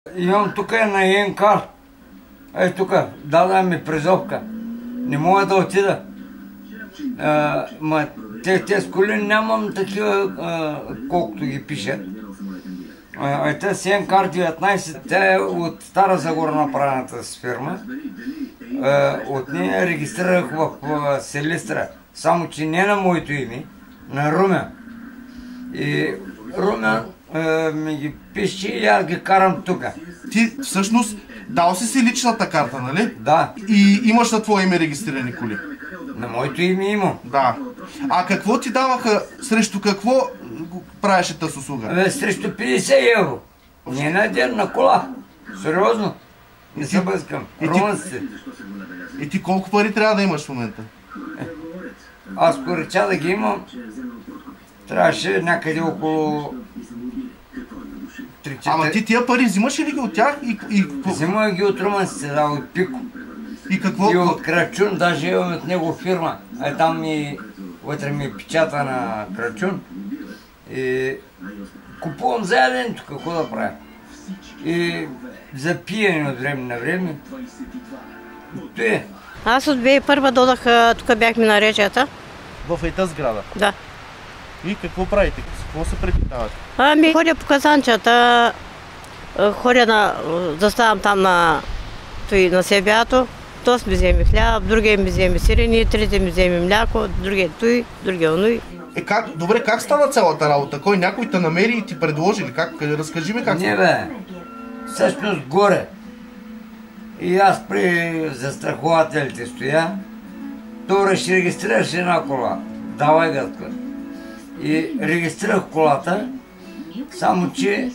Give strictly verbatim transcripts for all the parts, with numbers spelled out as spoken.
Имам тук е на Енкар. Ей тук, даде ми призовка. Не мога да отида. А, ма, те, те с коли нямам такива, а, колкото ги пишат. А, те с Енкар деветнайсет, тя е от Стара Загора направената с фирма. А, от нея регистрирах в а, Селистра. Само, че не на моето име, на Румен. И Румен а, ми ги пише и аз ги карам тук. Ти всъщност дал си си личната карта, нали? Да. И имаш на твое име регистрирани коли? На моето име имам. Да. А какво ти даваха, срещу какво правеше тази услуга? Бе, срещу петдесет евро. Не на ден, на кола. Сериозно. Не се бъскам. Румънците. И ти колко пари трябва да имаш в момента? Е, аз корича да ги имам, трябваше някъде около три-четири. Ама ти тия пари взимаш ли ги от тях? И, и... Взимам ги от румънците, да, от Пико. И какво? И от Крачун, даже имам от него фирма. А там ми, вътре ми печата на Крачун. И купувам заеден тук, какво да правя. И за пиене от време на време. То е. Аз от две хиляди и първа додах, тук бяхме на речията. В ета сграда? Да. И какво правите? С какво се препитавате? Ами ходя по казанчата, ходя на, заставам там на, той, на себято, тос ми вземе хляб, другия ми вземе сирени, третия ми вземе мляко, другия той, другия онуй. Е, как, добре, как стана цялата работа? Кой някой те намери и ти предложи ли? Как? Разкажи ми как. Не бе, всъщност горе. И аз при застрахователите стоя, той ще регистрираш една кола. Давай гадка. И регистрирах колата, само че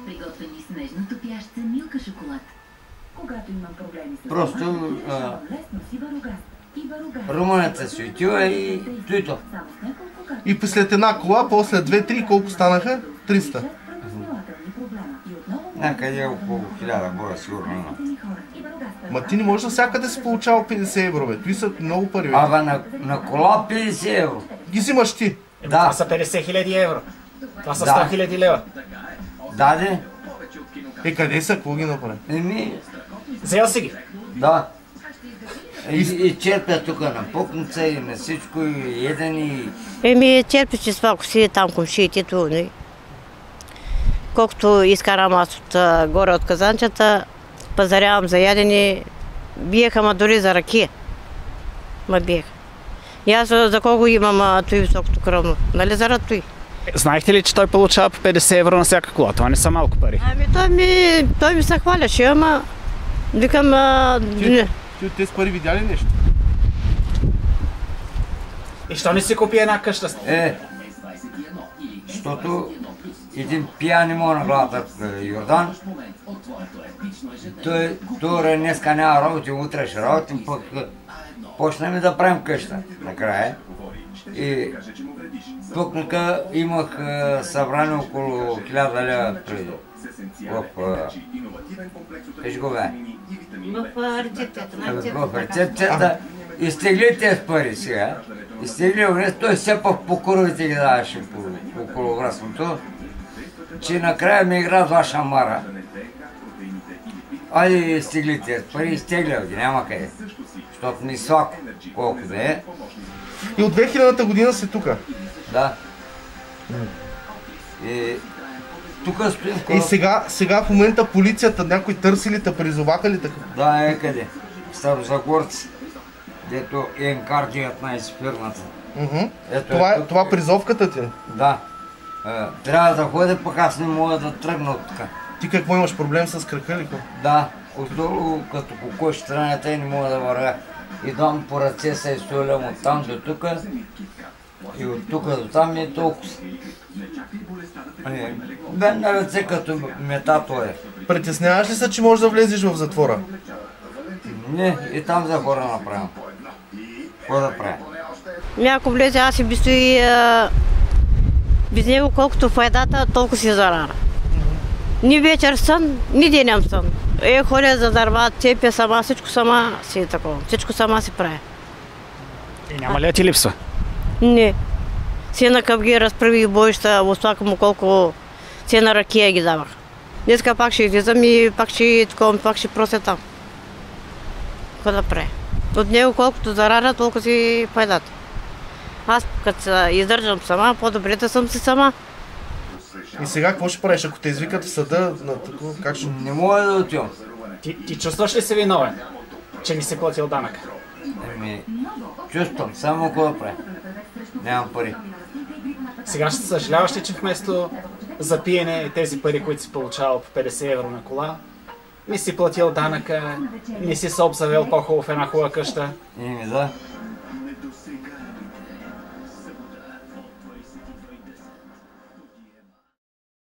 просто а, румънеца си отива и туито. И след една кола, после две-три, колко станаха? триста. Някъде около хиляда бора сигурно. Ма ти не можеш навсякъде си получавал петдесет евро, бе. Това са много пари, бе. Абе на, на кола петдесет евро. Ги взимаш ти? Е, да. Това са петдесет хиляди евро. Това са да. сто хиляди лева. Даде. Е, къде са? Какво ги направи? Еми... Взел си ги? Да. И, и черпя тук на пукница и на всичко, и еден и... Еми черпи, че това, ако си там комшиите, то не. Колкото изкарам аз от горе от казанчата, пазарявам за ядене, биеха ма дори за ракия. Ма биеха. И аз за колко имам той високото кръвно, нали заради той? Знаехте ли, че той получава по петдесет евро на всяка кола? Това не са малко пари. Ами той ми, той ми се хваляше, ама викам... А... Ти, ти от тези пари видя ли нещо? И що не си купи една къща? Е, защото един пиян има на главата в Йордан. Той, той днеска няма работи, утре ще работим, пък почнем да правим къща накрая. И пъкнака имах събрани около хиляда лева преди. В... Виж го бе. В рецепцията. В рецепцията. Изтегли тези пари сега. Изтегли огрез, той все пък по куровите ги даваше по околовръстното. Че накрая ми игра два шамара. Айде изтегли тези пари, изтегля ги, няма къде. Защото ми слако, колко да е. И от две хилядата година си тука? Да. И тук стоим... И сега, сега в момента полицията, някой търси ли те, призоваха ли така? Да, е къде. Старозагорци. Дето Енкар деветнайсет фирмата. Uh-huh. Това, е, това призовката ти? Да. Е, трябва да ходя, пък аз не мога да тръгна от тук. Ти какво имаш проблем с крака ли? Да. Отдолу, като по кой страната и не мога да вървя. Идвам по ръце, се изтолям от там до тук. И от тук до там е толкова. Бе на ръце като метато е. Притесняваш ли се, че можеш да влезеш в затвора? Не, и там за хора направям. Какво да правя? Ако влезе, аз и бистои без него, колкото в едата, толкова си зарара. Ни вечер сън, ни деням сън. Е, ходя за дърва, цепя сама, всичко сама си е такова. Всичко сама си прави. И няма ли ти липсва? Не. Си на къп ги разправих боища, остака му колко си на ракия ги давах. Днеска пак ще излизам и пак ще такова, пак ще прося там. Какво да прави? От него колкото зарара, толкова си пайдата. Аз като се издържам сама, по-добре да съм си сама. И сега какво ще правиш, ако те извикат в съда на такова, как ще... Не мога да отивам. Ти, ти чувстваш ли се виновен, че не си платил данък? Еми, чувствам, само какво да правя. Нямам пари. Сега ще съжаляваш ли, че вместо за пиене и тези пари, които си получавал по петдесет евро на кола, не си платил данъка, не си се обзавел по-хубаво в една хубава къща? Еми, да.